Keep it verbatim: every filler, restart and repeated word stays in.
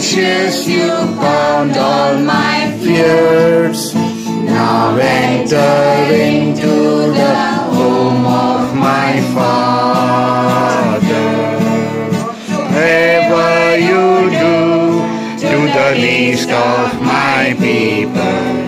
anxious, you bound all my fears. Now entering to the home of my Father. Whatever you do to the least of my people,